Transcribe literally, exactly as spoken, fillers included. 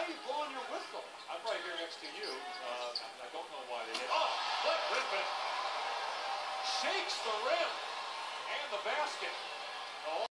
are you blowing your whistle? I'm right here next to you. Uh, I don't know why they hit. Oh, Blake Griffin shakes the rim and the basket.